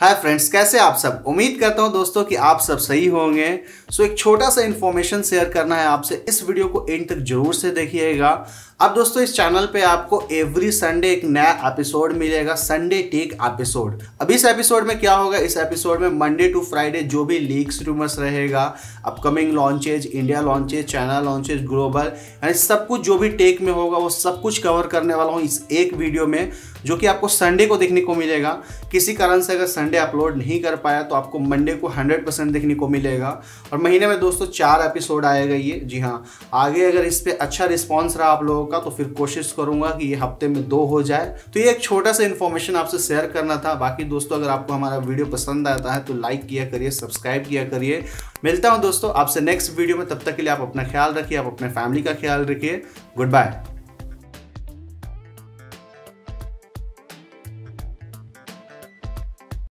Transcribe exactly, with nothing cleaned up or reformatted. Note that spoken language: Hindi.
हाय फ्रेंड्स, कैसे आप सब। उम्मीद करता हूं दोस्तों कि आप सब सही होंगे। सो एक छोटा सा इन्फॉर्मेशन शेयर करना है आपसे, इस वीडियो को एंड तक जरूर से देखिएगा। अब दोस्तों इस चैनल पे आपको एवरी संडे एक नया एपिसोड मिलेगा, संडे टेक एपिसोड। अब इस एपिसोड में क्या होगा, इस एपिसोड में मंडे टू फ्राइडे जो भी लीक्स रूमर्स रहेगा, upcoming launches, India launches, China launches, global, यानी सब कुछ जो भी टेक में होगा वो सब कुछ कवर करने वाला हूँ इस एक वीडियो में, जो कि आपको संडे को देखने को मिलेगा। किसी कारण से अगर संडे अपलोड नहीं कर पाया तो आपको मंडे को हंड्रेड परसेंट देखने को मिलेगा। और महीने में दोस्तों चार एपिसोड आएगा ये। जी हाँ, आगे अगर इस पे अच्छा रिस्पांस रहा आप लोगों का तो फिर कोशिश करूंगा कि ये हफ्ते में दो हो जाए। तो ये एक छोटा सा इन्फॉर्मेशन आपसे शेयर करना था। बाकी दोस्तों अगर आपको हमारा वीडियो पसंद आता है तो लाइक किया करिए, सब्सक्राइब किया करिए। मिलता हूँ दोस्तों आपसे नेक्स्ट वीडियो में, तब तक के लिए आप अपना ख्याल रखिए, आप अपने फैमिली का ख्याल रखिए। Good bye.